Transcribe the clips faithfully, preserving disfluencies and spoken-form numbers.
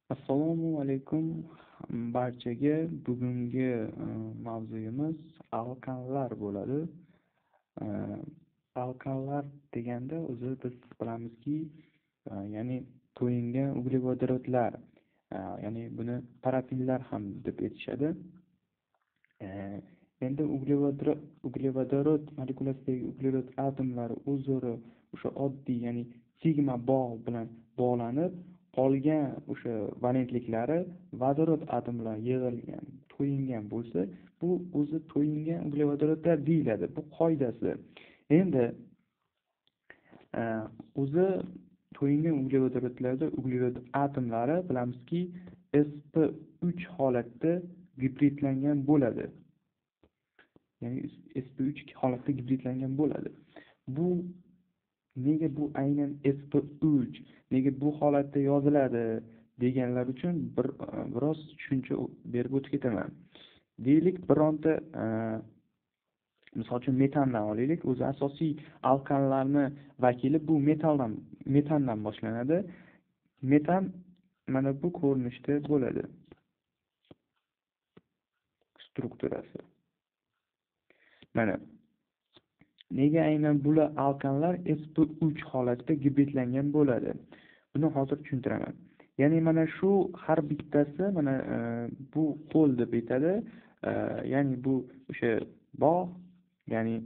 Assalomu alaykum barchaga. Bugungi e, mavzuyimiz alkanlar bo'ladi. E, Alkanlar deganda o'zi biz bilamizki, e, ya'ni to'yingan uglevodorodlar, e, ya'ni buni parafinlar ham deb aytishadi. E, Endi uglevodorod uglevodorod molekulasidagi uglevod atomlari o'zaro o'sha oddiy, ya'ni sigma bog' bilan bog'lanib, qolgan o'sha valentliklari vodorod atomlar yig'ilgan, to'yingan bo'lsa, bu o'zi to'yingan uglevodorodlar deyiladi. Bu qoidasi. Endi e, o'zi to'yingan uglevodorodlarda uglevod atomlari bilamizki, s p uch holatda gibridlangan bo'ladi. Ya'ni s p uch holatda gibridlangan bo'ladi. Bu nega bu aynan s p uch, nega bu holatda yoziladi deganlar uchun bir biroz tushuncha berib o'tib ketaman. Deylik, bironta e, misol uchun metandan olaylik. O'zi asosiy alkanlarni vakili bu metaldan metandan boshlanadi. Metan mana bu ko'rinishda bo'ladi strukturasi. Mana nega aynan bular alkanlar s p uch holatda gibridlangan bo'ladi? Buni hozir tushuntiraman. Ya'ni mana shu har bittasi mana e, bu qo'l deb aytadi. E, ya'ni bu o'sha bog', ya'ni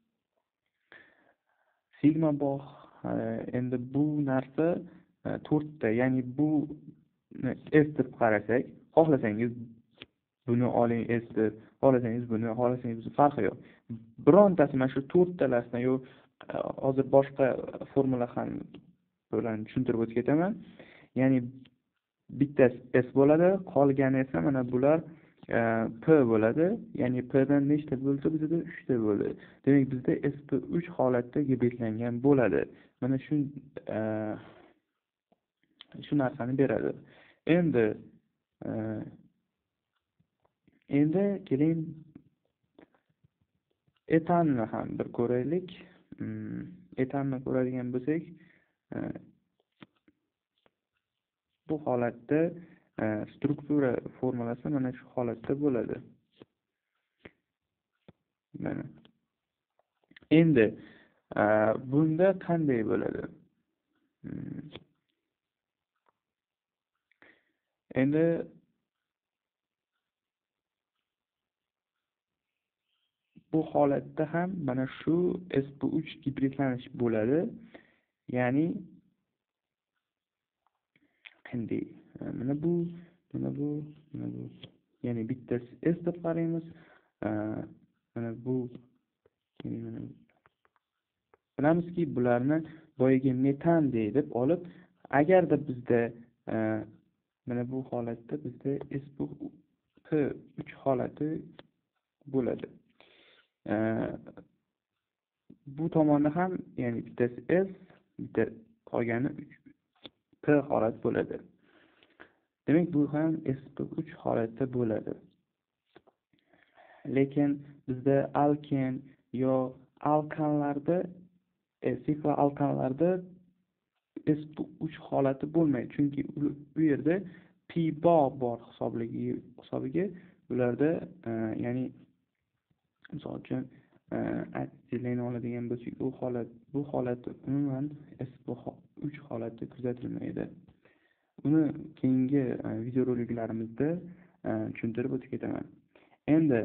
sigma bog'. E, endi bu narsa e, to'rtta, ya'ni bu S deb qarasak, xohlasangiz buni oling S deb, xohlasangiz buni, xohlasangiz farqi yo'q. Birontasi mana shu to'rttalasini yo hozir boshqa formula ham bilan tushuntirib o'tib ketaman. Ya'ni bittasi S bo'ladi, qolgani esa mana bular e, P bo'ladi. Ya'ni P dan nechta bo'lsa, bizda uchta bo'ladi. Demak, bizda s p uch holatda gibridlangan bo'ladi. Mana shu e, shu narsani beradi. Endi e, endi keling etanni ham bir ko'raylik. Etanni ko'radigan bo'lsak, bu holatda struktura formulasi mana shu holatda bo'ladi. Mana. Endi bunda qanday bo'ladi? Endi bu holatda ham mana shu s p uch gibridlanish bo'ladi. Ya'ni qanday? Mana bu, mana bu, mana bu. Ya'ni bittasi S deb qaraymiz. Mana bu, mana bilamizki, bularni boyagi metan deb olib, agarda bizda mana bu holatda bizda s p uch holati bo'ladi. Bu tomonda ham, ya'ni bittasi S, bitta qolgani P holat bo'ladi. Demak, bu ham s p uch holatda bo'ladi. Lekin bizda alken yo alkanlarda, sikla alkanlarda s p uch holati bo'lmaydi. Chunki bu yerda pi bog' bor hisobligi hisobiga ularda ya'ni misol uchun asetilni oladigan bo'lsak, u holat bu holatda umuman s p uch holatda kuzatilmaydi. Uni keyingi videoroliklarimizda tushuntirib o'tib ketaman. Endi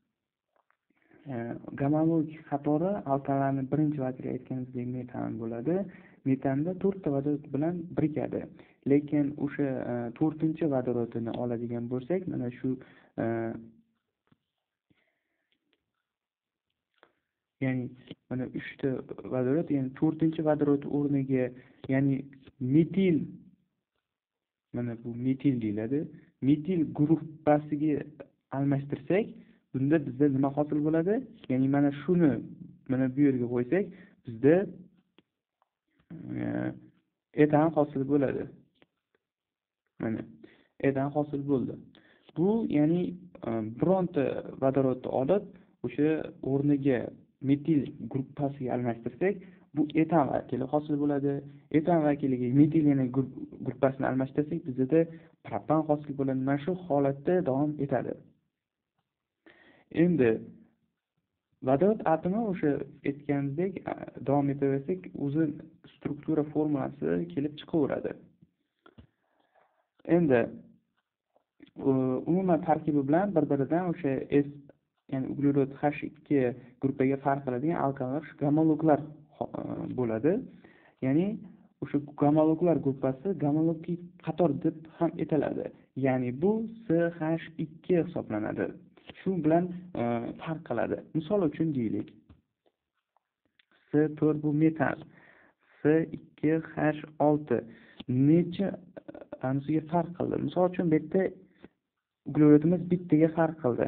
gamologik qatori alkanlarning birinchi vakili aytganimizdek metan bo'ladi. Metanda to'rtta vodorod bilan birikadi. Lekin o'sha to'rtinchi vodorodini oladigan bo'lsak, mana shu ya'ni mana uchta vodorod, ya'ni to'rtinchi vodorod o'rniga, ya'ni metil, mana bu metil deyiladi. Metil gruppasiga almashtirsak, bunda bizda nima hosil bo'ladi? Ya'ni mana shuni mana bu yerga qo'ysak, bizda etan hosil bo'ladi. Mana etan hosil bo'ldi. Bu ya'ni bironta vodorodni olib, o'sha o'rniga metil gruppasiga almashtirsak, bu etan vakili hosil bo'ladi. Etan vakiliga metil yana gruppasini almashtirsak, bizda propan hosil bo'ladi. Mana shu holatda davom etadi. Endi vodorod atomi o'sha aytgandek davom etaversak, o'zi struktura formulasi kelib chiqaveradi. Endi umuman tarkibi bilan bir-biridan o'sha S, ya'ni uglerod H ikki gruppaga farq qiladigan alkanlar gamologlar bo'ladi. Ya'ni o'sha gamologlar gruppasi gamologik qator deb ham aytiladi. Ya'ni bu C H ikki hisoblanadi. Shu bilan farq qiladi. Misol uchun deylik. C to'rt bu metal, C ikki H olti necha anisiga farq qildi. Misol uchun bu yerda uglerodimiz bittaga farq qildi.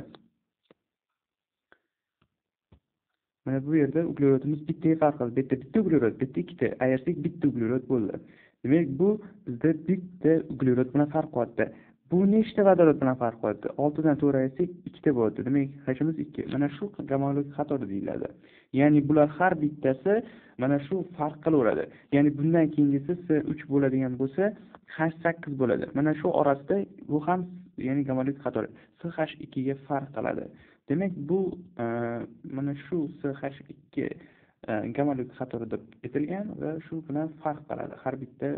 Mana bu yerda uglerodimiz bittaga farq qildi. Bitta bitta uglerod, bitta ikkita, ayirsak bitta uglerod bo'ldi. Demak, bu bizda bitta uglerod bilan farq qilyapti. Bu nechta vodorod bilan farq qilyapti? olti dan to'rt ayirsak ikkita bo'ldi. Demak, H'imiz ikki. Mana shu gamologik qator deyiladi. Ya'ni bular har bittasi mana shu farq qilaveradi. Ya'ni bundan keyingisi C uch bo'ladigan bo'lsa, H sakkiz bo'ladi. Mana shu orasida bu ham ya'ni gamologik qator C H ikki ga farq qiladi. Demak, bu mana shu C H ikki gamologik qator deb aytilgan va shu bilan farq qiladi. Har bitta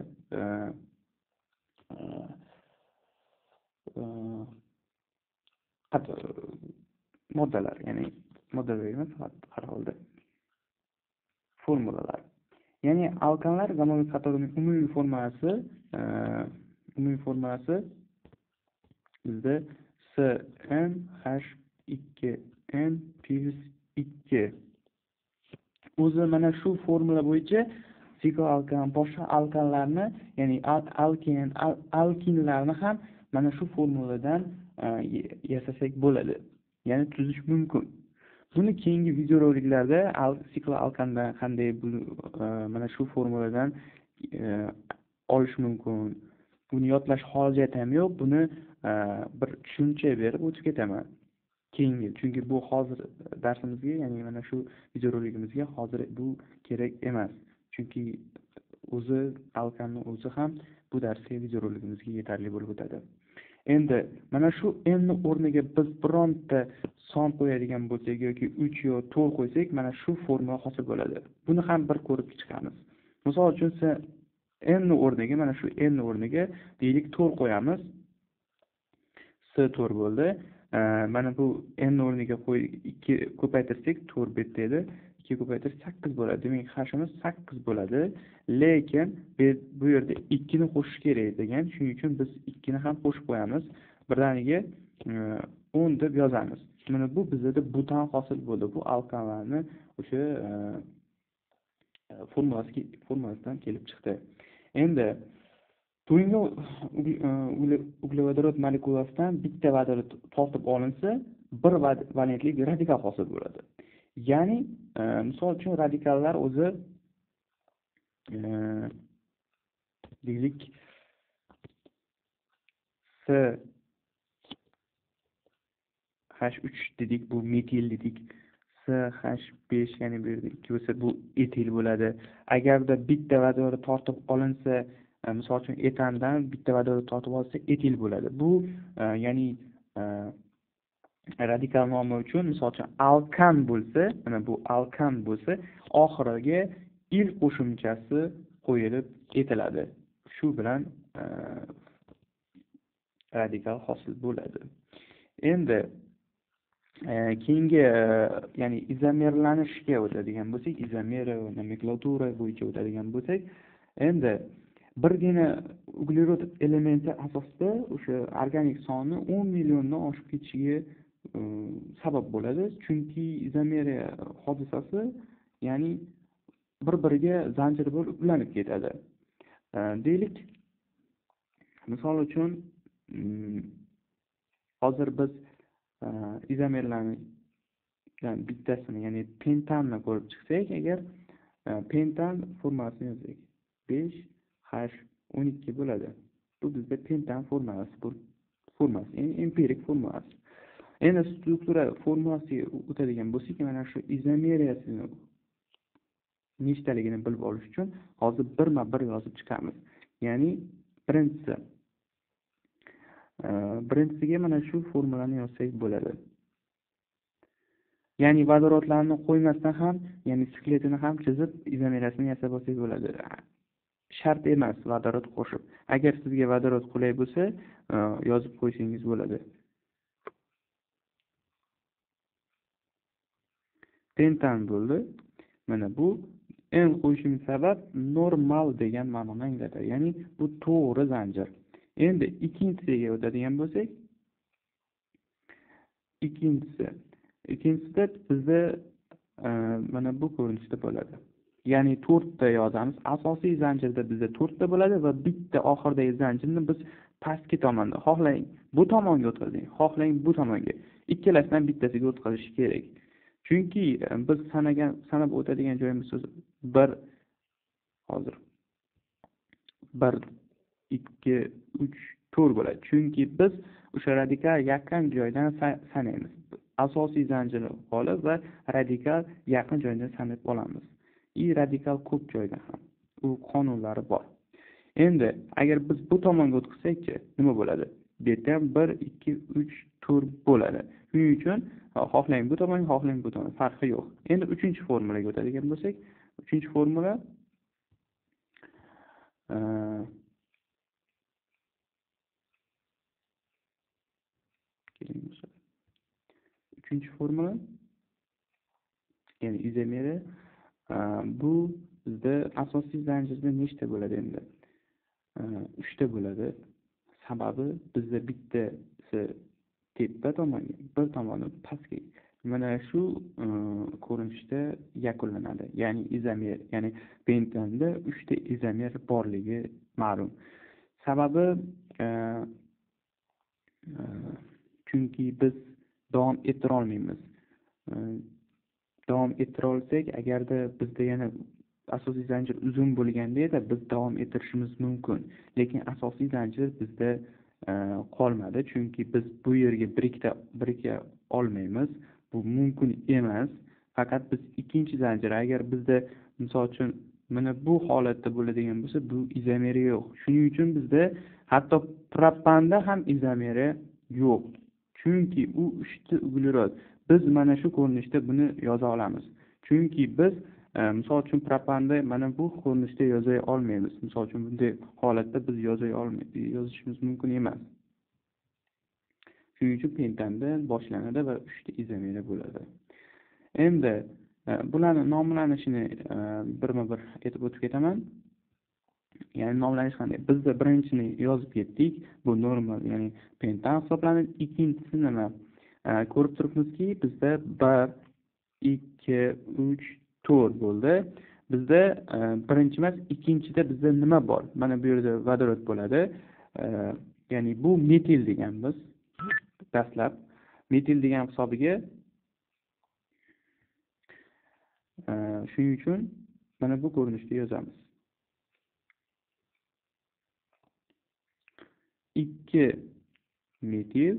moddalar, ya'ni moddalar emas, har holda formulalar. Ya'ni alkanlar gamologik qatorining umumiy formulasi umumiy formulasi bizda C N H ikki N plus ikki. O'zi mana shu formula bo'yicha sikloalkan boshqa alkanlarni, ya'ni alken, alkinlarni ham mana shu formuladan yasasak bo'ladi. Ya'ni tuzish mumkin. Buni keyingi videoroliklarda sikloalkandan qanday mana shu formuladan olish mumkin. Buni yodlash hojat ham yo'q. Buni bir tushuncha berib o'tib ketaman. Keyingi, chunki bu hozir darsimizga, ya'ni mana shu videoroligimizga hozir bu kerak emas. Chunki o'zi alkanning o'zi ham bu darsga videoroligimizga yetarli bo'lib o'tadi. Endi mana shu n o'rniga biz bironta son qo'yadigan bo'lsak yoki uch yo to'rt qo'ysak, mana shu formula hosil bo'ladi. Buni ham bir ko'rib chiqamiz. Misol uchun n o'rniga, mana shu n o'rniga deylik to'rt qo'yamiz. C to'rt bo'ldi. Mana bu n o'rniga qo'y ikki ko'paytirsak to'rt bitta edi. ikki ko'paytirsak sakkiz bo'ladi. Demak, hashimiz sakkiz bo'ladi. Lekin bu yerda ikki ni qo'shish kerak degan. Shuning uchun biz ikki ni ham qo'shib qo'yamiz. Birdaniga o'n deb yozamiz. Mana bu bizda butan hosil bo'ldi. Bu alkanlarni o'sha formulasiga formulasidan kelib chiqdi. Endi To'yinga uglevodorod molekulasidan bitta vodorod tortib olinsa, bir valentli radikal hosil bo'ladi. Ya'ni, misol uchun radikallar o'zi deylik C H uch dedik, bu metil dedik. C H besh, ya'ni bu yerda ikki bo'lsa, bu etil bo'ladi. Agarda bitta vodorod tortib olinsa, misol uchun etandan bitta vodorod tortib olsa, etil bo'ladi. Bu ya'ni radikal nomi uchun misol uchun alkan bo'lsa, mana bu alkan bo'lsa, oxiriga il qo'shimchasi qo'yilib etiladi. Shu bilan radikal hosil bo'ladi. Endi keyingi ya'ni izomerlanishga o'tadigan bo'lsak, izomera va nomenklatura bo'yicha o'tadigan bo'lsak, endi birgina uglerod elementi asosida o'sha organik soni o'n milliondan oshib ketishiga sabab bo'ladi. Chunki izomera hodisasi, ya'ni bir-biriga zanjir bo'lib ulanib ketadi. Deylik, misol uchun hozir biz izomerlarning bittasini, ya'ni pentanni ko'rib chiqsak, agar pentan formulasini yozsak, besh H o'n ikki bo'ladi. Bu bizda pentan formulasi, bu formulasi, ya'ni empirik formulasi. Endi struktura formulasiga o'tadigan bo'lsak, mana shu izomeriyasini nechtaligini bilib olish uchun hozir birma-bir yozib chiqamiz. Ya'ni birinchisi birinchisiga mana shu formulani yozsak bo'ladi. Ya'ni vodorodlarni qo'ymasdan ham, ya'ni skletini ham chizib, izomerasini yasab olsak bo'ladi. Shart emas vodorod qo'shib. Agar sizga vodorod qulay bo'lsa, yozib qo'ysangiz bo'ladi. Pentan bo'ldi. Mana bu en qo'yishim sabab normal degan ma'noni anglatadi. Ya'ni bu to'g'ri zanjir. Endi ikkinchisiga o'tadigan bo'lsak, ikkinchisi ikkinchisida bizda mana bu ko'rinishda bo'ladi. Ya'ni to'rtta yozamiz. Asosiy zanjirda bizda to'rtta bo'ladi va bitta oxirdagi zanjirni biz pastki tomonda, xohlang bu tomonga o'tkazing, xohlang bu tomonga. Ikkalasidan bittasiga o'tkazish kerak. Chunki biz sanagan, sanab o'tadigan joyimiz bir hozir bir ikki uch to'rt bo'ladi. Chunki biz o'sha radikal yaqin joydan sanaymiz. Asosiy zanjirni olib va radikal yaqin joydan sanab olamiz. I radikal ko'p joyda ham u qonunlari bor. Endi agar biz bu tomonga o'tkazsak-chi, nima bo'ladi? Bu yerda ham bir ikki uch to'rt bo'ladi. Shuning uchun xohlang bu tomon, xohlang bu tomon, farqi yo'q. Endi uchinchi formulaga o'tadigan bo'lsak, uchinchi formula uchinchi formula ya'ni izomeri bu bizda asosiy zanjirda nechta bo'ladi endi? uchta bo'ladi. Sababi bizda bittasi tepa tomonga, bir tomoni pastga. Mana shu ko'rinishda yakunlanadi. Ya'ni izomer, ya'ni pentanda uchta izomer borligi ma'lum. Sababi chunki biz davom ettira olmaymiz. Davom ettira olsak, agarda bizda yana asosiy zanjir uzun bo'lganda edi, biz davom ettirishimiz mumkin. Lekin asosiy zanjir bizda qolmadi, chunki biz bu yerga birikta birika olmaymiz. Bu mumkin emas. Faqat biz ikkinchi zanjir, agar bizda misol uchun mana bu holatda bo'ladigan bo'lsa, bu izomeri yo'q. Shuning uchun bizda hatto propanda ham izomeri yo'q. Chunki u uchta uglerod. Biz mana shu ko'rinishda buni yoza olamiz. Chunki biz misol uchun propanda mana bu ko'rinishda yoza olmaymiz. Misol uchun bunday holatda biz yoza olmaymiz, yozishimiz mumkin emas. Shuning uchun pentanda boshlanadi va uchta izomeri bo'ladi. Endi bularning nomlanishini birma-bir aytib o'tib ketaman. Ya'ni nomlanish qanday? Bizda birinchini yozib ketdik. Bu normal, ya'ni pentan hisoblanadi. Ikkinchisi nima? Ko'rib turibmizki, bizda bir ikki uch to'rt bo'ldi. Bizda birinchi emas, ikkinchida bizda nima bor? Mana bu yerda vodorod bo'ladi. Ya'ni bu metil deganmiz. Dastlab metil degan hisobiga shuning uchun mana bu ko'rinishda yozamiz. ikki metil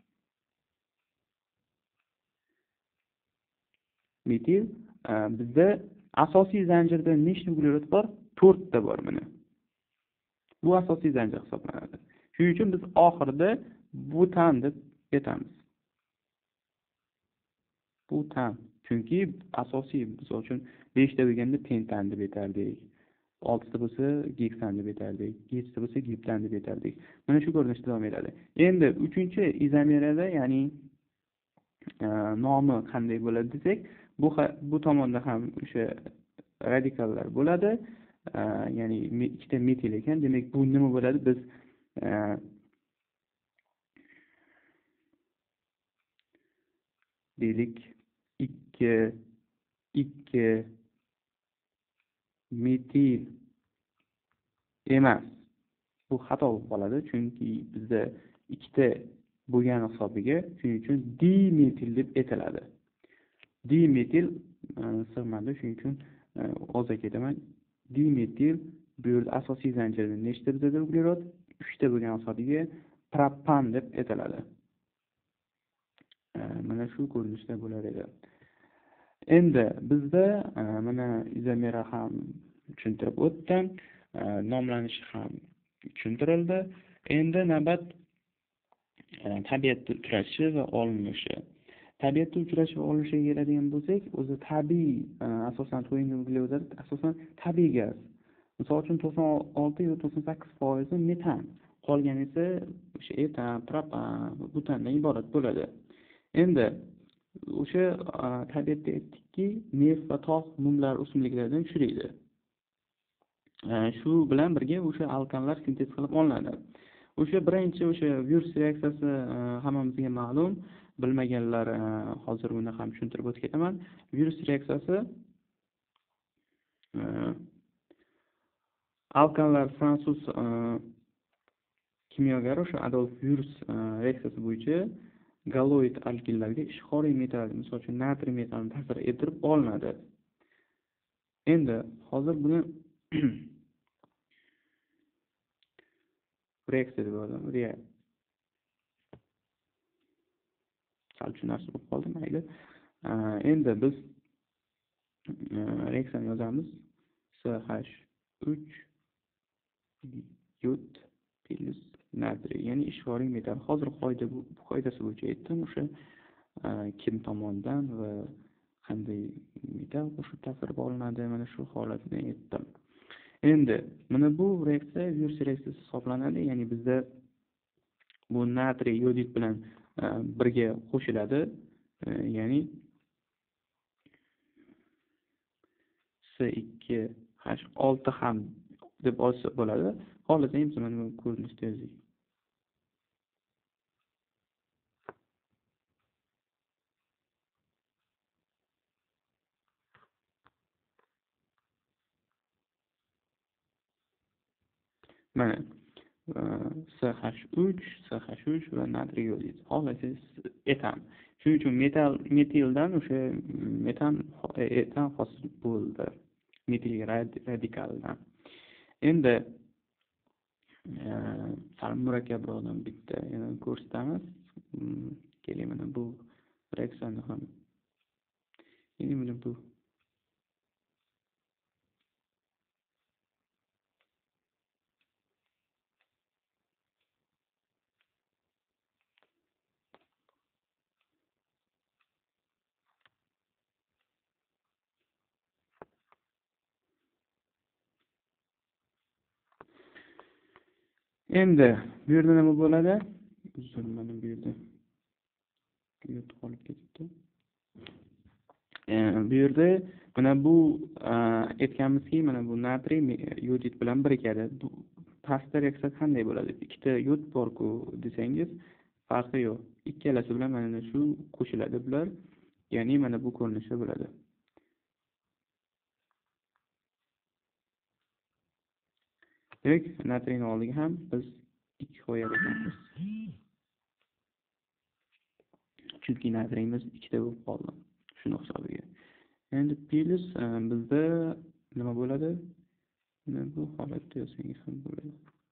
metil bizda asosiy zanjirda nechta uglerod bor? to'rtta bor mana. Bu asosiy zanjir hisoblanadi. Shuning uchun biz oxirida butan deb aytamiz. Butan. Chunki asosiy, misol uchun beshta bo'lganda pentan deb aytardik. oltita bo'lsa geksan deb aytardik. yettita bo'lsa geptan deb aytardik. Mana shu ko'rinishda davom etadi. Endi uchinchi izomerada, ya'ni nomi qanday bo'ladi desak, bu bu tomonda ham o'sha radikallar bo'ladi. Ya'ni ikkita metil ekan. Demak, bu nima bo'ladi? Biz deylik ikki ikki metil emas. Bu xato bo'lib qoladi, chunki bizda ikkita bo'lgan hisobiga, shuning uchun dimetil deb aytiladi. Dimetil sig'madi, shuning uchun o'zga ketaman. Dimetil bu yerda asosiy zanjirda nechta bizda uglerod? uchta bo'lgan hisobiga propan deb aytiladi. Mana shu ko'rinishda bo'lar edi. Endi bizda e, mana izomera ham tushuntirib o'tdim, e, nomlanishi ham tushuntirildi. Endi navbat e, tabiatda uchrashi va olinishi. Tabiatda uchrashi va olinishiga keladigan bo'lsak, o'zi tabiiy, e, asosan to'yingan uglevodlar asosan tabiiy gaz. Misol uchun to'qson olti yo to'qson sakkiz foiz metan, qolgani esa o'sha etan, propan, butandan iborat bo'ladi. Endi o'sha e, tabiatda aytdikki, neft va tog' mumlar o'simliklardan tushiradi. E, Shu bilan birga o'sha alkanlar sintez qilib olinadi. O'sha birinchi o'sha virus reaksiyasi e, hammamizga ma'lum. Bilmaganlar e, hozir uni ham tushuntirib o'tib ketaman. Virus reaksiyasi e, alkanlar fransuz e, kimyogari o'sha Adolf Virus e, reaksiyasi bo'yicha galoid alkinlarga ishqoriy metal, misol uchun natriy metalni ta'sir ettirib olinadi. Endi hozir buni reaksiya deb o'yladim. Reaksiya. Sal tushunarsiz bo'lib qoldi, mayli. Endi biz reaksiyani yozamiz. C H uch yod plus natriy, ya'ni ishqoriy metal. Hozir qoida bu qoidasi bo'yicha aytdim, o'sha kim tomonidan va qanday metal qo'shib ta'sirga olinadi, mana shu holatni aytdim. Endi mana bu reaksiya virus reaksiyasi hisoblanadi, ya'ni bizda bu natriy yodid bilan birga qo'shiladi, ya'ni C ikki H olti ham deb olsa bo'ladi. Xohlasangiz mana bu ko'rinishda yozing. Mana C H uch, C H uch va natriy yodid. Xohlasangiz etan. Shuning uchun metal metildan o'sha metan etan hosil bo'ldi. Metil radikaldan. Endi sal murakkabroqdan bitta yana ko'rsatamiz. Keling, mana bu reaksiyani ham. Ya'ni mana bu Endi bu yerda nima bo'ladi? Uzr, mana bu yerda yod qolib ketibdi. Bu yerda mana bu aytganimizki, mana bu natriy yodid bilan birikadi. Bu pastda reaksiya qanday bo'ladi? Ikkita yod bor-ku desangiz, farqi yo'q. Ikkalasi bilan mana shu qo'shiladi bular. Ya'ni mana bu ko'rinishda bo'ladi. Demak, natriyning oldiga ham biz ikki qo'yar ekanmiz. Chunki natriyimiz ikkita bo'lib qoldi. Shuni hisobiga. Endi plus bizda nima bo'ladi? Mana bu holatda yozsangiz ham bo'ladi.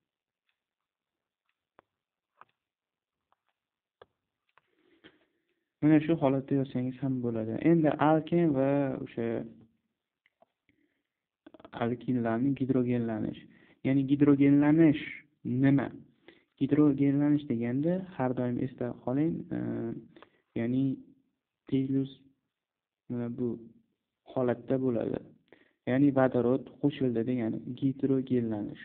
Mana shu holatda yozsangiz ham bo'ladi. Endi alken va o'sha alkinlarning gidrogenlanish. Ya'ni gidrogenlanish nima? Gidrogenlanish deganda har doim esda qoling, ya'ni plus mana bu holatda bo'ladi. Ya'ni vodorod qo'shildi degani gidrogenlanish.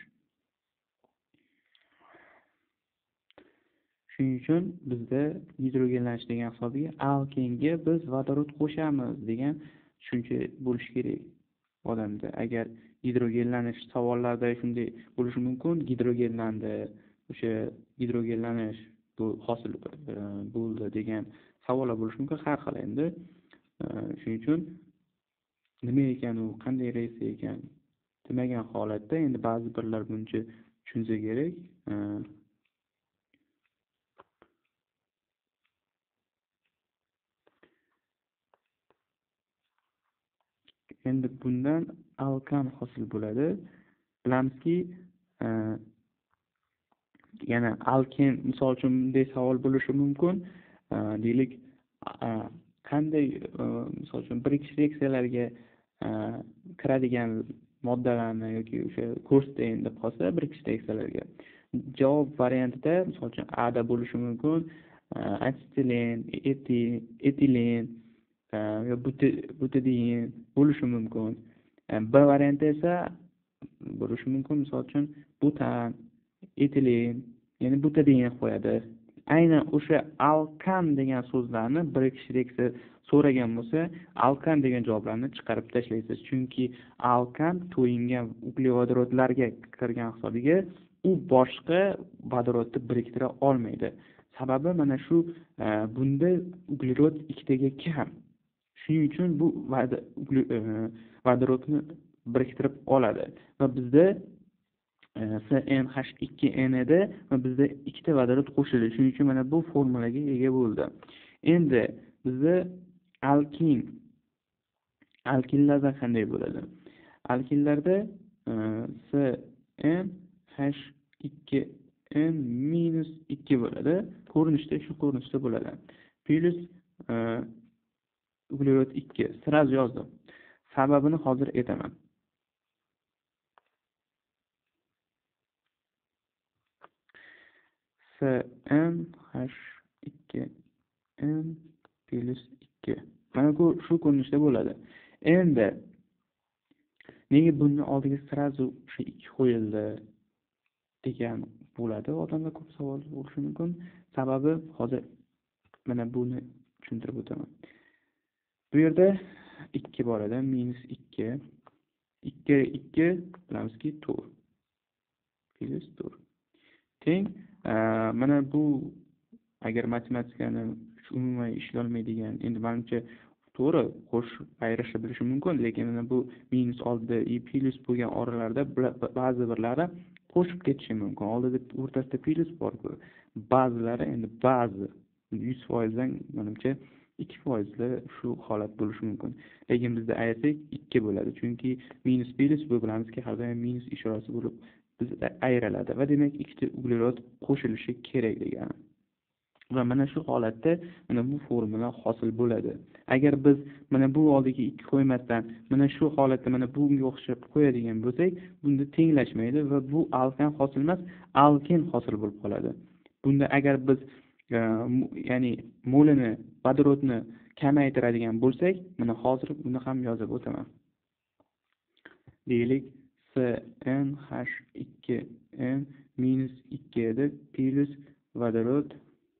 Shuning uchun bizda gidrogenlanish degan hisobiga alkenga biz vodorod qo'shamiz degan tushuncha bo'lishi kerak odamda. Agar gidrogenlanish savollarda shunday bo'lishi mumkin, gidrogenlandi, o'sha gidrogenlanish bu hosil bo'ldi degan savollar bo'lishi mumkin, har xil endi. Shuning uchun nima ekan u, qanday reaksiya ekan demagan holatda endi ba'zi birlar buncha tushunsa kerak. Endi bundan alkan hosil bo'ladi. Bilamizki, yana alken, misol uchun bunday savol bo'lishi mumkin. Deylik, qanday misol uchun birinchi reaksiyalarga kiradigan moddalarni yoki o'sha ko'rsatayin deb qolsa birinchi reaksiyalarga javob variantida misol uchun A da bo'lishi mumkin asetilin, etilen yo butadiyin bo'lishi mumkin. B varianti esa bo'lishi mumkin misol uchun butan, etilen, ya'ni butadiyin qo'yadi. Aynan o'sha alkan degan so'zlarni bir kishi reaksiya so'ragan bo'lsa, alkan degan javoblarni chiqarib tashlaysiz. Chunki alkan to'yingan uglevodorodlarga kirgan hisobiga u boshqa vodorodni biriktira olmaydi. Sababi mana shu bunda uglerod ikkitaga kam. Shuning uchun bu vodorodni biriktirib oladi va bizda C N H ikki N edi va bizda ikkita vodorod qo'shildi. Shuning uchun mana bu formulaga ega bo'ldi. Endi bizda alkin alkinlarda qanday bo'ladi? Alkinlarda C N H ikki N minus ikki bo'ladi. Ko'rinishda shu ko'rinishda bo'ladi. Plus uglerod ikki. Siraj yozdim. Sababini hozir aytaman. C N H ikki N plus ikki. Mana bu shu ko'rinishda bo'ladi. Endi nega bunni oldiga siraj o'sha ikki qo'yildi degan bo'ladi. Odamlar ko'p savol bo'lishi mumkin. Sababi hozir mana buni tushuntirib o'taman. Bu yerda ikki bor edi, minus ikki. ikki ikki bilamizki to'rt. Plus to'rt. Teng mana bu agar matematikani umuman ishlolmaydigan, endi menimcha to'g'ri qo'shib ayirishni bilishi mumkin, lekin mana bu minus oldida i plus bo'lgan oralarda ba'zi birlari qo'shib ketishi mumkin. Oldida o'rtasida plus bor-ku. Ba'zilari endi ba'zi yuz foiz dan menimcha ikki foiz da shu holat bo'lishi mumkin. Lekin bizda ayirsak ikki bo'ladi. Chunki minus plus bu bilamizki har doim minus ishorasi bo'lib bizda ayriladi va demak ikkita uglerod qo'shilishi kerak degani. Va mana shu holatda mana bu formula hosil bo'ladi. Agar biz mana bu oldiga ikki qo'ymasdan mana shu holatda mana bunga o'xshab qo'yadigan bo'lsak, bunda tenglashmaydi va bu alkan hosil emas, alkin hosil bo'lib qoladi. Bunda agar biz ya'ni molini, vodorodni kamaytiradigan bo'lsak, mana hozir buni ham yozib o'taman. Deylik C N H ikki N minus ikki edi, plus vodorod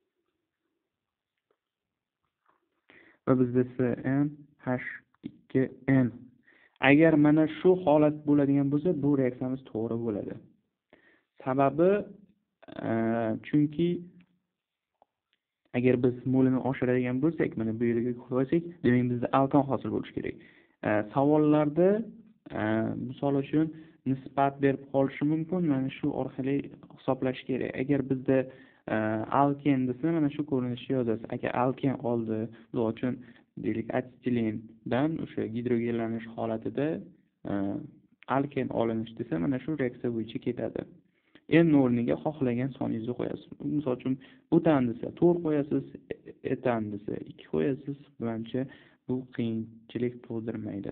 va bizda C N H ikki N. Agar mana shu holat bo'ladigan bo'lsa, bu reaksiyamiz to'g'ri bo'ladi. Sababi chunki agar biz molini oshiradigan bo'lsak, mana bu yerga qo'ysak, demak bizda alkan hosil bo'lishi kerak. Savollarda misol uchun nisbat berib qolishi mumkin, mana shu orqali hisoblash kerak. Agar bizda alken desa, mana shu ko'rinishni yozasiz. Agar alken oldi, misol uchun deylik asetildan o'sha gidrogellanish holatida alken olinish desa, mana shu reaksiya bo'yicha ketadi. N o'rniga xohlagan soningizni qo'yasiz. Misol uchun butan desa to'rt qo'yasiz, etan desa ikki qo'yasiz. Menimcha bu qiyinchilik tug'dirmaydi.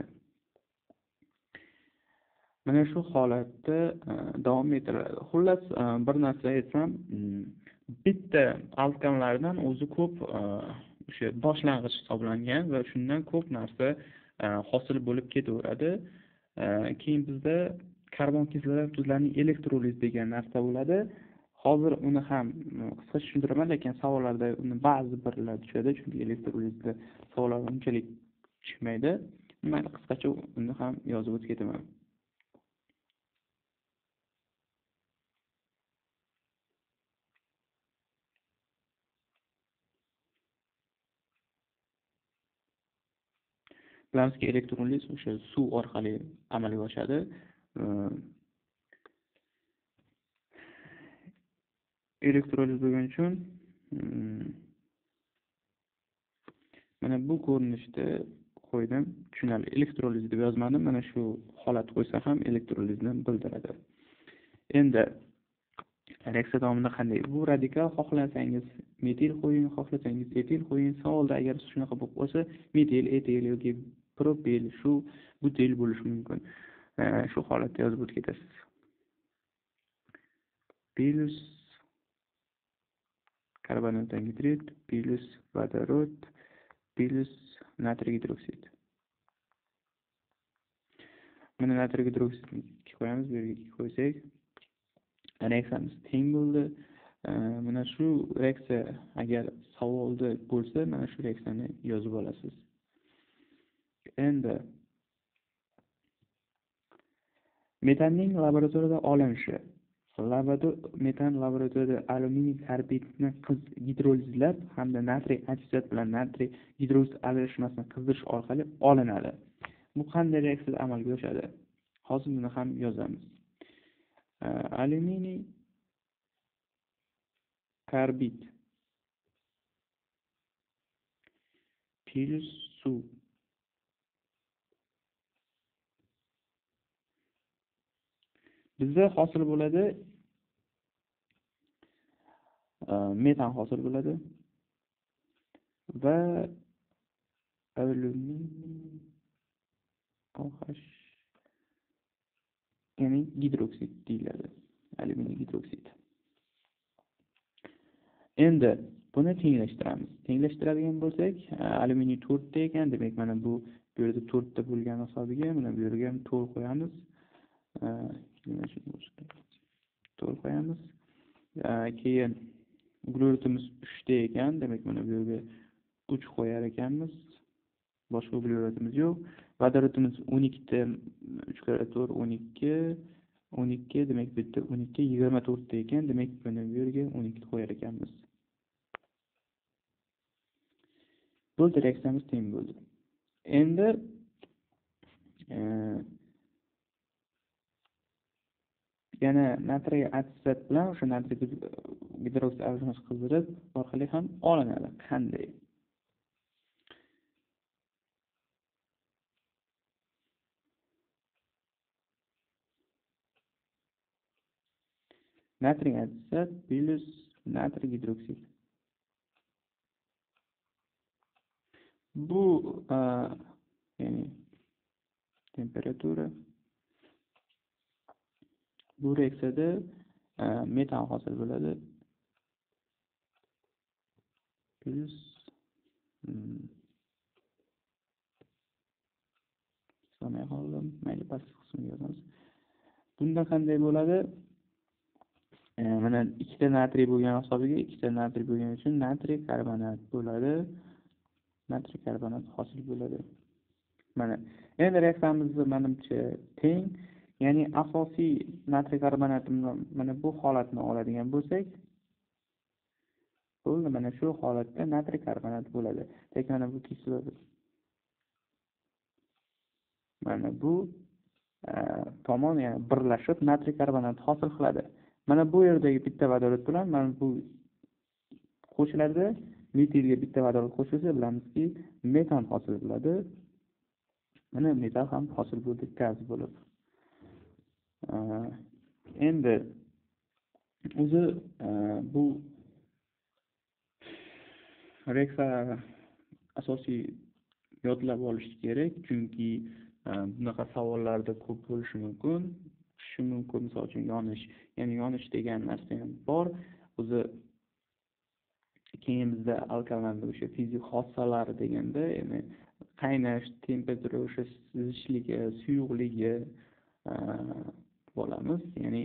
Mana shu holatda davom ettiriladi. Xullas, bir narsa aytsam, bitta alkanlardan o'zi ko'p o'sha boshlang'ich hisoblangan va shundan ko'p narsa hosil bo'lib ketaveradi. Keyin bizda karbon kislorod tuzlarining elektroliz degan narsa bo'ladi. Hozir uni ham qisqa tushuntiraman, lekin savollarda uni ba'zi birlar tushadi, chunki elektrolizda savollar unchalik tushmaydi. Mayli, qisqacha uni ham yozib o'tib ketaman. Bilamizki, elektroliz o'sha suv orqali amalga oshadi. Elektroliz bo'lgan uchun mana bu ko'rinishda qo'ydim. Tushunarli. Elektroliz deb yozmadim. Mana shu holat qo'ysa ham elektrolizni bildiradi. Endi reaksiya davomida qanday? Bu radikal xohlasangiz metil qo'ying, xohlasangiz etil qo'ying. Savolda agar shunaqa bo'lib qolsa, metil, etil yoki propil, shu butil bo'lishi mumkin. Shu holatda yozib o'tib ketasiz. Plus karbonat angidrid, plus vodorod, plus natriy gidroksid. Mana natriy gidroksidni qo'yamiz, bu yerga qo'ysak, reaksiyamiz teng bo'ldi. Mana shu reaksiya agar savolda bo'lsa, mana shu reaksiyani yozib olasiz. Endi metanning laboratoriyada olinishi. Metan laboratoriyada alyuminiy karbidni gidrolizlab hamda natriy asetat bilan natriy gidroksid aralashmasini qizdirish orqali olinadi. Bu qanday reaksiyada amalga oshadi? Hozir buni ham yozamiz. Alyuminiy karbid plus suv bizda hosil bo'ladi, metan hosil bo'ladi va alyuminiy OH ya'ni gidroksid deyiladi. Alyuminiy gidroksid. Endi buni tenglashtiramiz. Tenglashtiradigan bo'lsak, alyuminiy to'rt ta ekan, demak mana bu bu yerda to'rt ta bo'lgan hisobiga mana bu yerga ham to'rt qo'yamiz. to'rt qo'yamiz. Keyin uglerodimiz uch ta ekan, demak mana bu yerga uch qo'yar ekanmiz. Boshqa uglerodimiz yo'q. Vodorodimiz o'n ikki ta, uch kara to'rt o'n ikki, o'n ikki, demak bu yerda o'n ikki, yigirma to'rt ta ekan, demak mana bu yerga o'n ikki qo'yar ekanmiz. Bo'ldi, reaksiyamiz teng bo'ldi. Endi yana natriy asetat bilan o'sha natriy gidroksid aralashmasi qizdirib orqali ham olinadi. Qanday? Natriy asetat plus natriy gidroksid. Bu ya'ni temperatura bu reaksiyada metan hosil bo'ladi. Plus sona qoldim, mayli pastki qismga yozamiz. Bunda qanday bo'ladi? Mana ikkita natriy bo'lgan hisobiga ikkita natriy bo'lgani uchun natriy karbonat bo'ladi. Natriy karbonat hosil bo'ladi. Mana endi reaksiyamiz menimcha teng, ya'ni asosiy natriy karbonatini mana bu holatni oladigan bo'lsak, bo'ldi, mana shu holatda natriy karbonat bo'ladi. Lekin mana bu kislorod. Mana bu tomon yana birlashib natriy karbonat hosil qiladi. Mana bu yerdagi bitta vodorod bilan mana bu qo'shiladi. Metilga bitta vodorod qo'shilsa, bilamizki, metan hosil bo'ladi. Mana metal ham hosil bo'ldi gaz bo'lib. Endi o'zi bu reaksiya asosiy yodlab olish kerak, chunki bunaqa savollarda ko'p bo'lishi mumkin. Shu mumkin, misol uchun yonish, ya'ni yonish degan narsa ham bor. O'zi keyin bizda alkallarda o'sha fizik xossalari deganda, ya'ni qaynash, temperatura, o'sha sizishligi, suyuqligi bo'lamiz. Ya'ni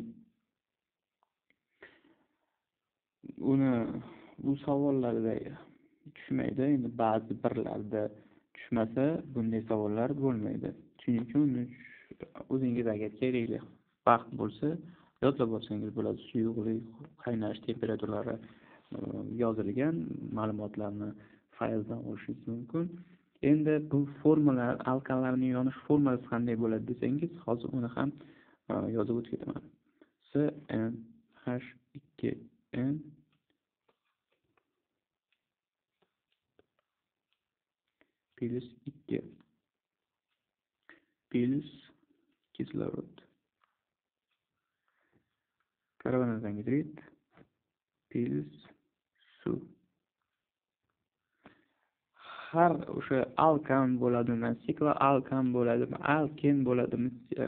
uni bu savollarda tushmaydi. Endi ba'zi birlarda tushmasa, bunday savollar bo'lmaydi. Shuning uchun o'zingiz agar kerakli vaqt bo'lsa, yodlab olsangiz bo'ladi. Suyuqlik, qaynash temperaturalari yozilgan ma'lumotlarni fayldan olishingiz mumkin. Endi bu formulalar, alkanlarning yonish formulasi qanday bo'ladi desangiz, hozir uni ham yozib o'tib ketaman. C N H ikki N plus ikki plus kislorod, karbonat angidrid plus suv. Har o'sha alkan bo'ladimi, sikloalkan bo'ladimi, alken bo'ladimi,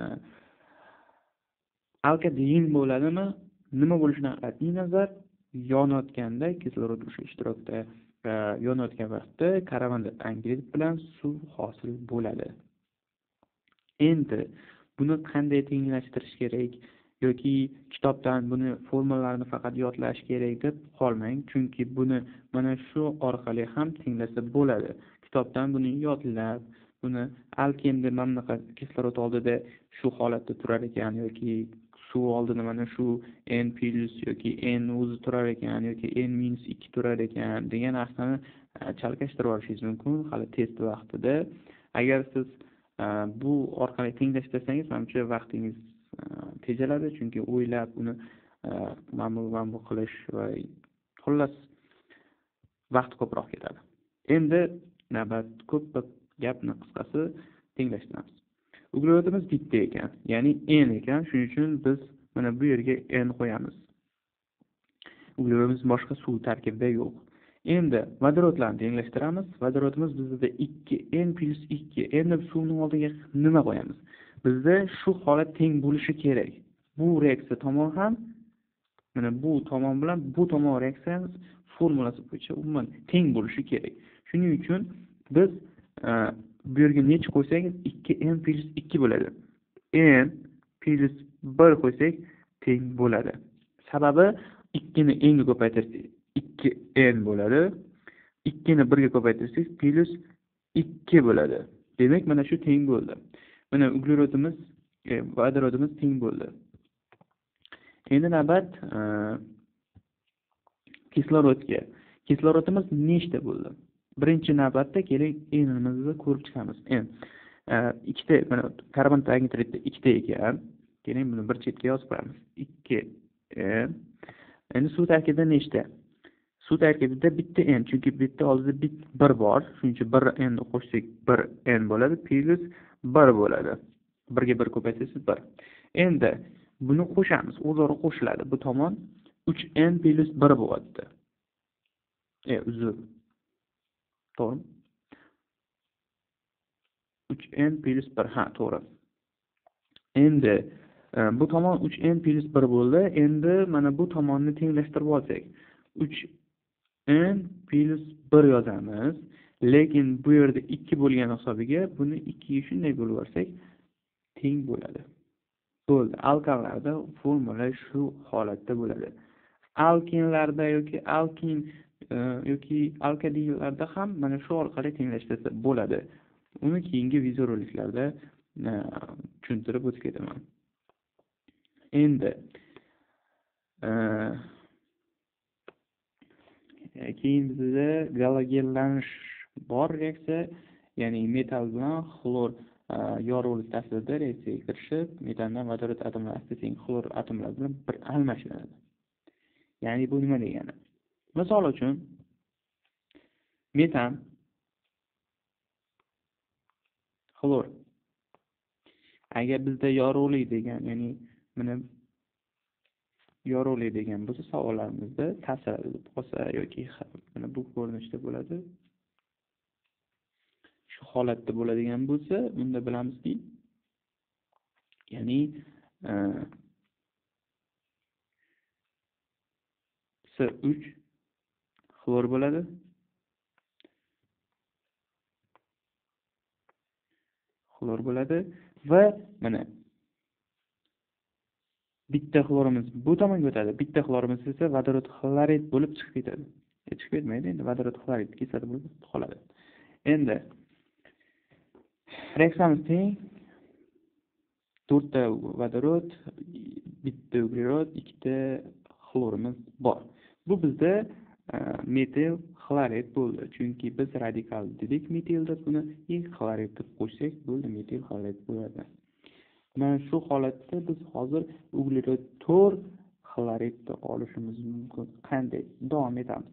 alkadein bo'ladimi, nima bo'lishidan qat'iy nazar, yonayotganda kislorod o'sha ishtirokda yonayotgan vaqtda karbon angidrid bilan suv hosil bo'ladi. Endi buni qanday tenglashtirish kerak yoki kitobdan buni formulalarni faqat yodlash kerak deb qolmang, chunki buni mana shu orqali ham tenglasa bo'ladi. Kitobdan buni yodlab, buni alkenda mana bunaqa kislorod oldida shu holatda turar ekan yoki suv oldida mana shu N plus yoki N o'zi turar ekan yoki N minus ikki turar ekan degan narsani chalkashtirib olishingiz mumkin hali test vaqtida. Agar siz bu orqali tenglashtirsangiz, menimcha vaqtingiz tejaladi, chunki o'ylab uni mambu-mambu qilish va xullas vaqt ko'proq ketadi. Endi navbat ko'p gapni qisqasi tenglashtiramiz. Uglerodimiz bitta ekan, ya'ni N ekan, shuning uchun biz mana bu yerga N qo'yamiz. Uglerodimiz boshqa suv tarkibida yo'q. Endi vodorodlarni tenglashtiramiz. Vodorodimiz bizda ikki N plus ikki. Endi suvning oldiga nima qo'yamiz? Bizda shu holat teng bo'lishi kerak. Bu reaksiya tomon ham, mana bu tomon bilan bu tomon reaksiyamiz formulasi bo'yicha umuman teng bo'lishi kerak. Shuning uchun biz bu yerga necha qo'ysangiz ikki N plus ikki bo'ladi. N plus bir qo'ysak teng bo'ladi. Sababi ikki ni N ga ko'paytirsak ikki N bo'ladi. ikki ni bir ga ko'paytirsak plus ikki bo'ladi. Demak, mana shu teng bo'ldi. Mana uglerodimiz, vodorodimiz teng bo'ldi. Endi navbat kislorodga. Kislorodimiz nechta bo'ldi? Birinchi navbatda keling N'imizni ko'rib chiqamiz. N ikkita, mana karbon angidridda ikkita ekan. Keling buni bir chetga yozib qo'yamiz. ikki N. Endi suv tarkibida nechta? Suv tarkibida bitta N, chunki bitta oldida bit bir bor. Shuning uchun bir N ni qo'shsak bir N bo'ladi, plus bir bo'ladi. bir ga bir ko'paytirsangiz bir. Endi buni qo'shamiz, o'zaro qo'shiladi. Bu tomon uch N plus bir bo'lyapti. E, uzr. To'g'ri. uch N plus bir, ha, to'g'ri. Endi bu tomon uch N plus bir bo'ldi. Endi mana bu tomonni tenglashtirib olsak, uch N plus bir yozamiz. Lekin bu yerda ikki bo'lgan hisobiga buni ikki ga shunday bo'lib olsak teng bo'ladi. Bo'ldi. Alkanlarda formula shu holatda bo'ladi. Alkinlarda yoki alkin yoki alkadinlarda ham mana shu orqali tenglashtirsa bo'ladi. Uni keyingi videoroliklarda tushuntirib o'tib ketaman. Endi keyin bizda galogenlanish bor reaksiya, ya'ni metal bilan xlor yorug'lik ta'sirida reaksiyaga kirishib, metandan vodorod atomlari asta-sekin xlor atomlari bilan bir almashadi. Ya'ni bu nima degani? Misol uchun metan xlor agar bizda yorug'lik degan, ya'ni mana yorug'lik degan bo'lsa, savollarimizda ta'sir qilsa yoki mana bu ko'rinishda bo'ladi. Shu holatda bo'ladigan bo'lsa, unda bilamizki, ya'ni S uch xlor bo'ladi. Xlor bo'ladi va mana bitta xlorimiz bu tomonga o'tadi. Bitta xlorimiz esa vodorod xlorid bo'lib chiqib ketadi. E, chiqib ketmaydi, endi vodorod xlorid kislota bo'lib qoladi. Endi reaksiyamiz teng. to'rtta vodorod, bitta uglerod, ikkita xlorimiz bor. Bu bizda metil xlorid bo'ldi. Chunki biz radikal dedik metilda, buni xlorid deb qo'shsak bo'ldi, metil xlorid bo'ladi. Mana shu holatda biz hozir uglerod to'rt xloridni olishimiz mumkin. Qanday? Davom etamiz.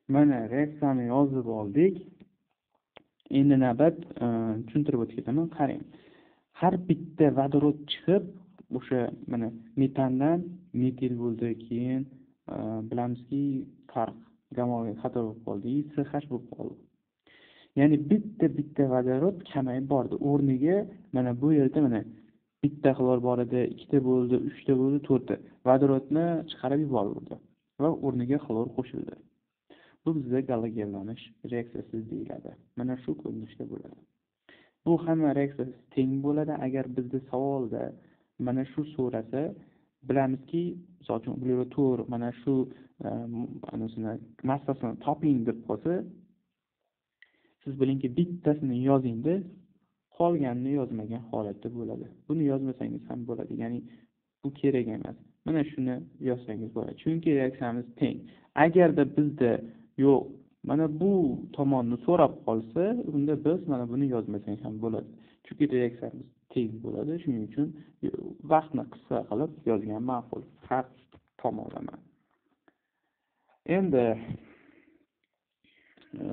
Mana reaksiyani yozib oldik. Endi navbat e, tushuntirib o'tib ketaman. Qarang. Har bitta vodorod chiqib, o'sha mana metandan metil bo'ldi, keyin e, bilamizki, farq gamoviy xato bo'lib qoldi, CH bo'lib qoldi. Ya'ni bitta bitta vodorod kamayib bordi. O'rniga mana bu yerda mana bitta xlor bor edi, ikkita bo'ldi, uchta bo'ldi, to'rtta vodorodni chiqarib yuborildi va o'rniga xlor qo'shildi. Bu bizda galogenlanish reaksiyasi deyiladi. Mana shu ko'rinishda bo'ladi. Bu hamma reaksiyasi teng bo'ladi. Agar bizda savolda mana shu so'rasa, bilamizki, misol uchun uglerod to'rt mana shu anasini massasini toping deb qolsa, siz bilingki bittasini yozingda, qolganini yozmagan holatda bo'ladi. Buni yozmasangiz ham bo'ladi. Ya'ni bu kerak emas. Mana shuni yozsangiz bo'ladi. Chunki reaksiyamiz teng. Agarda bizda yo'q, mana bu tomonni so'rab qolsa, unda biz mana buni yozmasak ham bo'ladi. Chunki reaksiyamiz teng bo'ladi. Shuning uchun vaqtni qisqa qilib yozgan ma'qul. Har tomonlama. Endi e,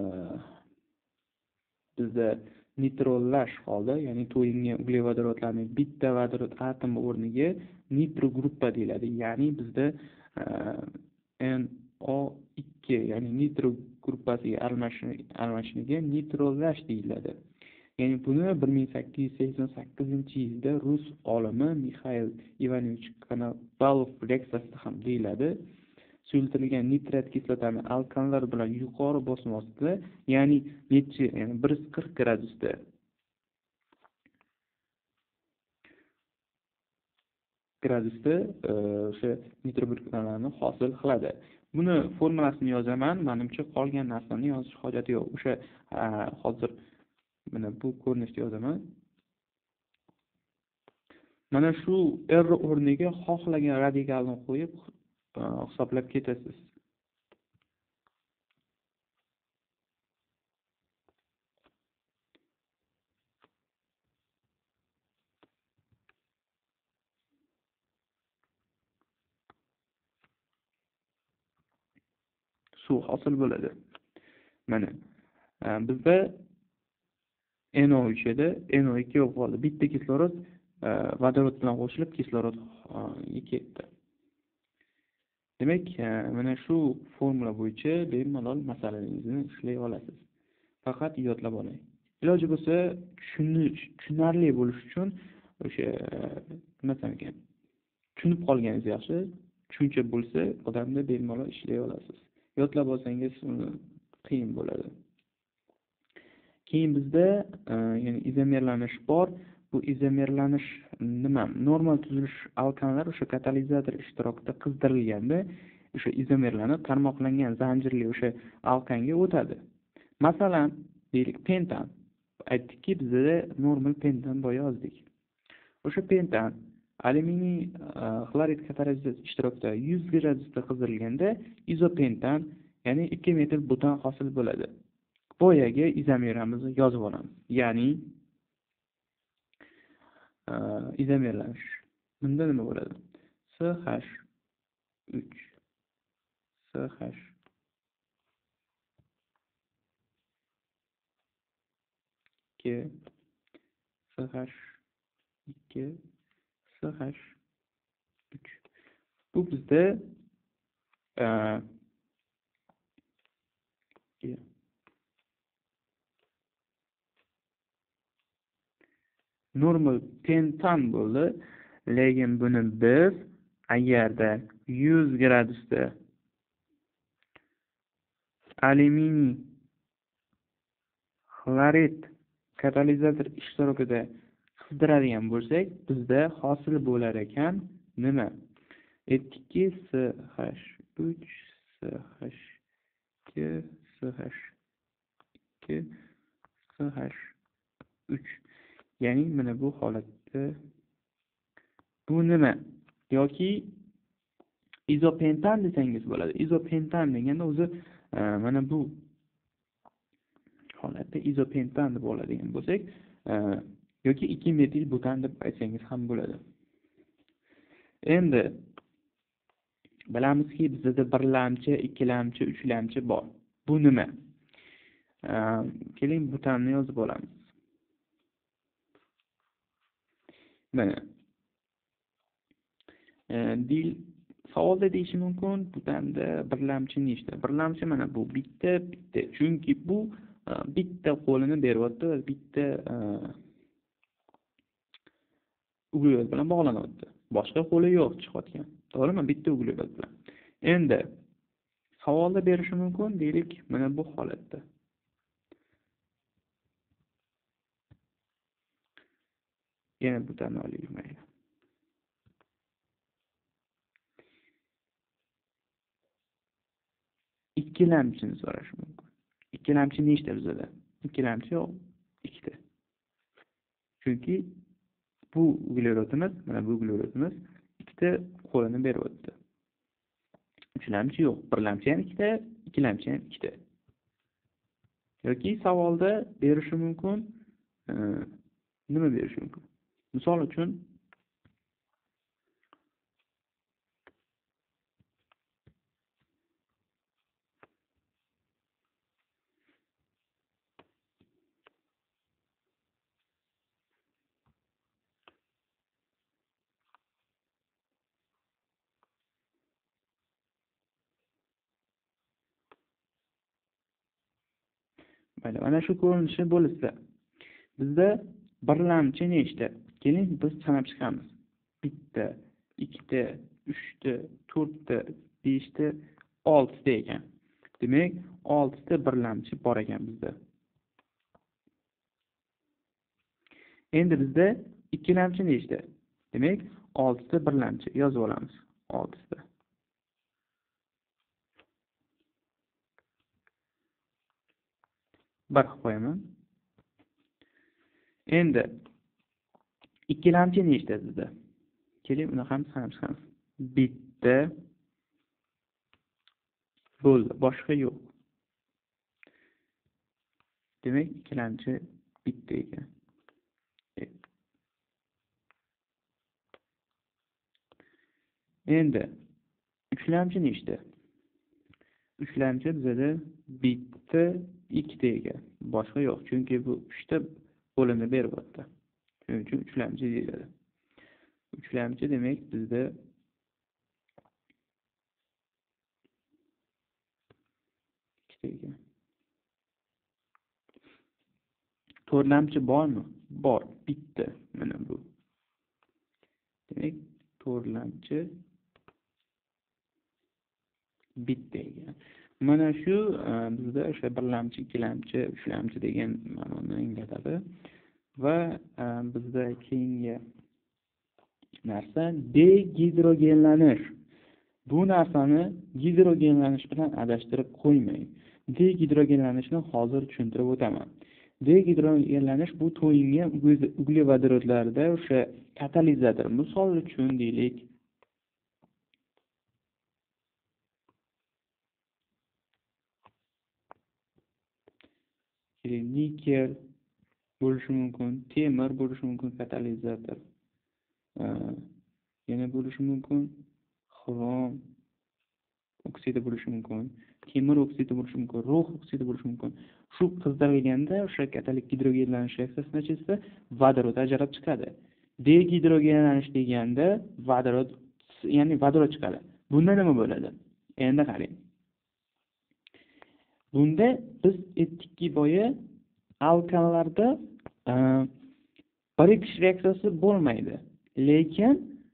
bizda nitrollash holda, ya'ni to'yingan uglevodorodlarning bitta vodorod atomi o'rniga nitro gruppa deyiladi. Ya'ni bizda N O ikki, ya'ni nitro gruppasiga almashishiga nitrollash deyiladi. Ya'ni buni bir ming sakkiz yuz sakson sakkizinchi yilda rus olimi Mixail Ivanovich Konovalov reaksiyasida ham deyiladi. Suyultirilgan nitrat kislotani alkanlar bilan yuqori bosim ostida, ya'ni nechi, ya'ni bir yuz qirq gradusda gradusda o'sha nitrobutanlarni hosil qiladi. Buni formulasini yozaman. Menimcha qolgan narsani yozish hojati yo'q. O'sha hozir mana bu ko'rinishda yozaman. Mana shu R o'rniga xohlagan radikalni qo'yib hisoblab ketasiz. Suv hosil bo'ladi. Mana bizda N O uch edi, N O ikki yo'q bo'ldi. Bitta kislorod vodorod bilan qo'shilib kislorod ketdi. Demak, mana shu formula bo'yicha bemalol masalaningizni ishlay olasiz. Faqat yodlab oling. Iloji bo'lsa, tushunarli bo'lish uchun o'sha nima ekan, tushunib qolganingiz yaxshi. Tushuncha bo'lsa, odamda bemalol ishlay olasiz. Yodlab olsangiz qiyin bo'ladi. Keyin bizda ya'ni izomerlanish bor. Bu izomerlanish nima? Normal tuzilish alkanlar o'sha katalizator ishtirokida qizdirilganda o'sha izomerlanib tarmoqlangan zanjirli o'sha alkanga o'tadi. Masalan, deylik pentan. Aytdikki, bizda normal pentan boya yozdik. O'sha pentan alyuminiy xlorid katalizator ishtirokida yuz gradusda qizdirilganda izopentan, ya'ni ikki metil butan hosil bo'ladi. Boyaga izomeramizni yozib olamiz. Ya'ni izomerlanish. Bunda nima bo'ladi? C H uch C H ikki C H ikki C H uch. Bu bizda normal pentan bo'ldi. Lekin buni biz agarda yuz gradusda alyuminiy xlorid katalizator ishtirokida qizdiradigan bo'lsak, bizda hosil bo'lar ekan nima? Aytdikki, C H uch C H ikki C H ikki C H uch. Ya'ni mana bu holatda bu nima? Yoki izopentan desangiz bo'ladi. Izopentan deganda o'zi mana bu holatda izopentan deb oladigan bo'lsak, yoki ikki metil butan deb aytsangiz ham bo'ladi. Endi bilamizki, bizda birlamchi, ikkilamchi, uchlamchi bor. Bu nima? Keling, butanni yozib olamiz. Mana dil savolda deyishi mumkin, butanda birlamchi nechta? Birlamchi mana bu bitta bitta. Chunki bu bitta qo'lini beryapti va bitta uglevood bilan bog'lanyapti. Boshqa qo'li yo'q chiqayotgan. To'g'rimi? Bitta uglevood bilan. Endi savolda berishi mumkin, deylik, mana bu holatda. Yana butanni olaylik mayli. Ikkilamchini so'rash mumkin. Ikkilamchi nechta bizada? Ikkilamchi yo'q, ikkita. Chunki bu uglevodimiz, mana bu uglevodimiz ikkita qo'lini beryapti. Uchlamchi yo'q, birlamchi ham ikkita, ikkilamchi ham ikkita. Yoki savolda berishi mumkin, nima berishi mumkin? Misol uchun Mayli, mana shu ko'rinishi bo'lsa, bizda birlamchi nechta? Keling, biz sanab chiqamiz. Bitta, ikkita, uchta, to'rtta, beshta, oltita ekan. Demak, oltita birlamchi bor ekan bizda. Endi bizda ikkilamchi nechta? Demak, oltita birlamchi yozib olamiz. oltita. Bir qo'yaman. Endi ikkilamchi nechta bizda? Keling, uni ham sanab chiqamiz. Bitta bo'ldi, boshqa yo'q. Demak, ikkilamchi bitta ekan. Endi uchlamchi nechta? Uchlamchi bizda bitta, ikkita ekan. Boshqa yo'q, chunki bu uchta qo'lini beryapti. Shuning uchun uchlamchi deyiladi. Uchlamchi demak bizda ikkita ekan. To'rtlamchi bormi? Bor, bitta. Mana bu. Demak, to'rtlamchi bitta ekan. Mana shu bizda o'sha birlamchi, ikkilamchi, uchlamchi degan ma'noni anglatadi. Va bizda keyingi narsa degidrogenlanish. Bu narsani gidrogenlanish bilan adashtirib qo'ymang. Degidrogenlanishni hozir tushuntirib o'taman. Degidrogenlanish bu to'yingan uglevodorodlarda o'sha katalizator. Misol uchun deylik, nikel bo'lishi mumkin, temir bo'lishi mumkin, katalizator. Yana bo'lishi mumkin, xrom oksidi bo'lishi mumkin, temir oksidi bo'lishi mumkin, rux oksidi bo'lishi mumkin. Shu qizdirilganda o'sha katalik gidrogenlanish reaksiyasi natijasida vodorod ajralib chiqadi. Degidrogenlanish deganda vodorod, ya'ni vodorod chiqadi. Bunda nima bo'ladi? Endi qarang. Bunda biz aytdikki, boya alkanlarda birikish reaksiyasi bo'lmaydi. Lekin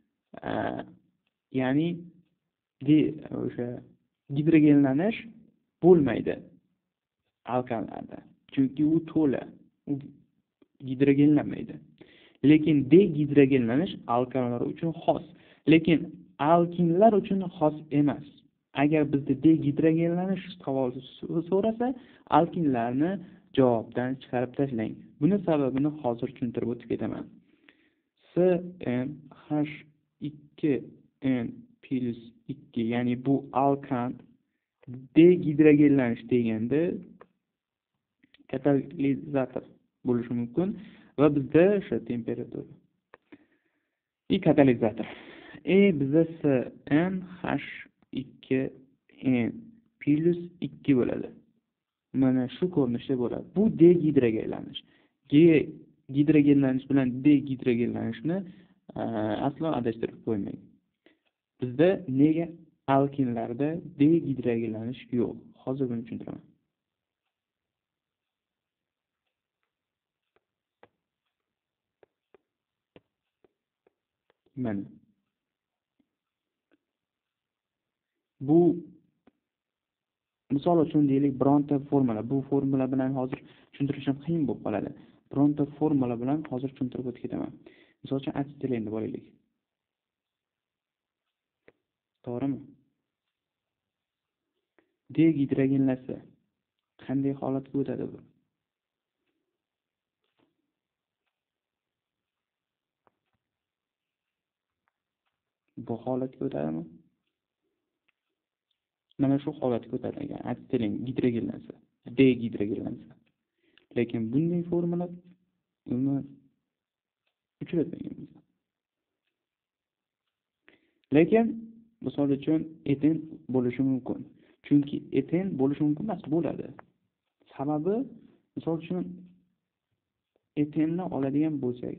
ya'ni o'sha gidrogenlanish bo'lmaydi alkanlarda. Chunki u to'la, u gidrogenlanmaydi. Lekin degidrogenlanish alkanlar uchun xos. Lekin alkinlar uchun xos emas. Agar bizda degidrogenlanish savoli so'rasa, alkinlarni javobdan chiqarib tashlang. Buni sababini hozir tushuntirib o'tib ketaman. C N H ikki N plus ikki, ya'ni bu alkan degidrogenlanish deganda katalizator bo'lishi mumkin va bizda o'sha temperatura i katalizator. E bizda C N H ikki N plus ikki bo'ladi. mana shu ko'rinishda bo'ladi. Bu degidrogenlanish. G gidrogenlanish bilan degidrogenlanishni aslo adashtirib qo'ymang. Bizda nega alkinlarda degidrogenlanish yo'q? Hozir buni tushuntiraman. Mana bu misol uchun deylik, bironta formula, bu formula bilan hozir tushuntirishim qiyin bo'lib qoladi. Bironta formula bilan hozir tushuntirib o'tib ketaman. Misol uchun asetilin deb olaylik. To'g'rimi? Degidrogenlasa qanday holatga o'tadi bu? Bu holatga o'tadimi? Mana shu holatga o'tadi agar asetilin gidrogenlansa, degidrogenlansa. Lekin bunday formula uni uchratmaymiz. Lekin misol uchun eten bo'lishi mumkin. Chunki eten bo'lishi mumkin emas, bo'ladi. Sababi misol uchun etenni oladigan bo'lsak,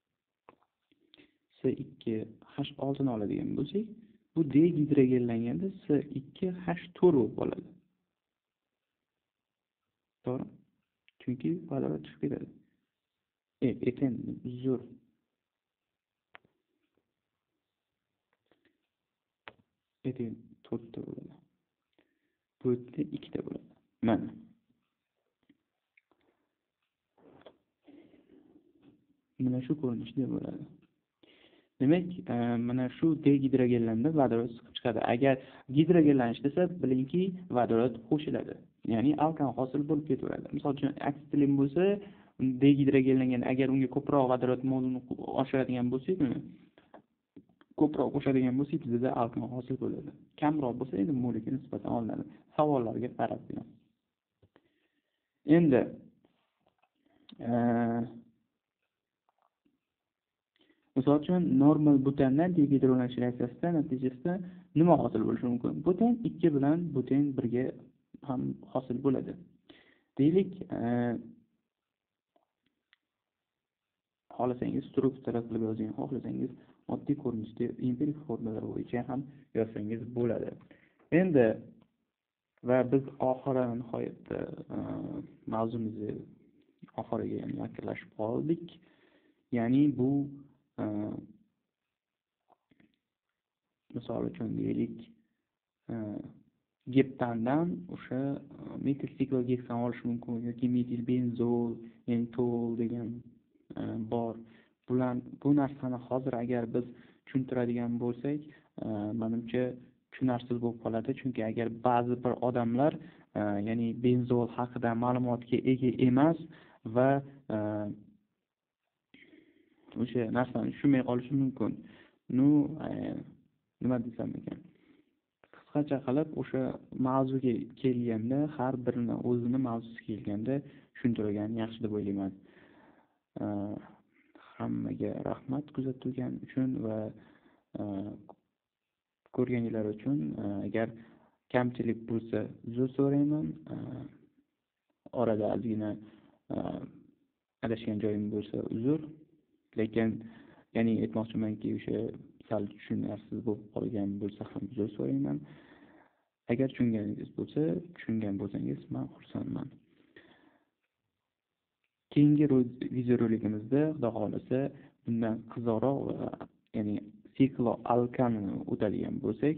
C ikki H olti ni oladigan bo'lsak, bu degidrogenlanganda C ikki H to'rt bo'lib qoladi. To'g'ri? Chunki vodorod chiqib ketadi. E, eten zo'r. Eten to'rtta bo'ladi. Bu yerda ikkita bo'ladi. Mana. Mana shu ko'rinishda bo'ladi. Demak, mana shu degidrogenlanda vodorod chiqib chiqadi. Agar gidrogenlanish desa, bilingki, vodorod qo'shiladi. Ya'ni alkan hosil bo'lib ketaveradi. Misol uchun asetilin bo'lsa, degidrogenlangan, agar unga ko'proq vodorod molini oshiradigan bo'lsak, ko'proq qo'shadigan bo'lsak, bizda alkan hosil bo'ladi. Kamroq bo'lsa, endi molga nisbatan olinadi. Savollarga qarab bilan. Endi misol uchun normal butandan degidrolanish reaksiyasida natijasida nima hosil bo'lishi mumkin? Butan ikki bilan butan birga ham hosil bo'ladi. Deylik, xohlasangiz struktura qilib yozing, xohlasangiz oddiy ko'rinishda empirik formulalar bo'yicha ham yozsangiz bo'ladi. Endi va biz oxiri nihoyatda mavzumizni oxiriga yaqinlashib qoldik. Ya'ni bu misol uchun deylik, geptandan o'sha metil siklogeksan olish mumkin yoki metil benzol, mentol degan bor. Bular bu narsani hozir agar biz tushuntiradigan bo'lsak, menimcha tushunarsiz bo'lib qoladi. Chunki agar ba'zi bir odamlar, ya'ni benzol haqida ma'lumotga ega emas va o'sha narsani tushunmay qolishi mumkin. Nu, nima desam ekan? Qisqacha qilib o'sha mavzuga kelganda, har birini o'zini mavzusiga kelganda tushuntirgan yaxshi deb o'ylayman. Hammaga rahmat kuzatgan uchun va ko'rganinglar uchun. Agar kamchilik bo'lsa, uzr so'rayman. Orada ozgina adashgan joyim bo'lsa, uzr. Lekin ya'ni aytmoqchimanki, o'sha sal tushunarsiz bo'lib qolgan bo'lsa ham uzr so'rayman. Agar tushunganingiz bo'lsa, tushungan bo'lsangiz, men xursandman. Keyingi videorolikimizda, xudo xolasa, bundan qizoqroq va ya'ni sikloalkanni o'tadigan bo'lsak,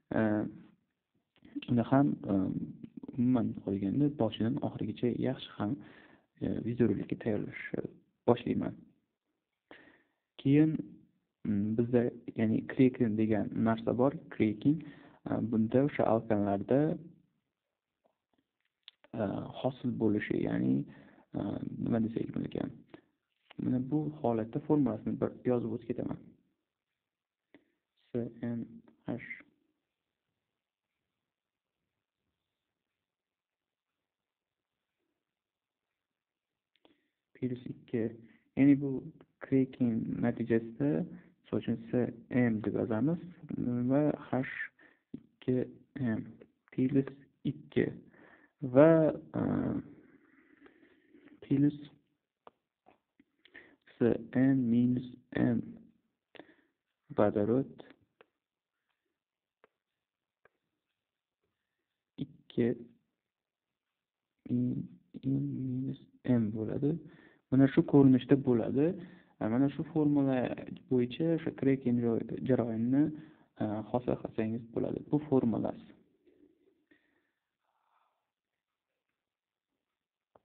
unda ham umuman qolganda boshidan oxirigacha yaxshi ham videorolikka tayyorlashni boshlayman. Keyin bizda ya'ni krekin degan narsa bor. Krekin bunda o'sha alkanlarda hosil bo'lishi, ya'ni nima desak ekan? Mana bu holatda formulasini bir yozib o'tib ketaman. C N H plus ikki. Ya'ni bu krekin natijasida so'chin C M deb yozamiz va H ikki M plus ikki va plus n minus m vodorod ikki in minus m bo'ladi. Mana shu ko'rinishda bo'ladi. Mana shu formula bo'yicha o'sha cracking jarayonini hosil qilsangiz bo'ladi. Bu formulasi.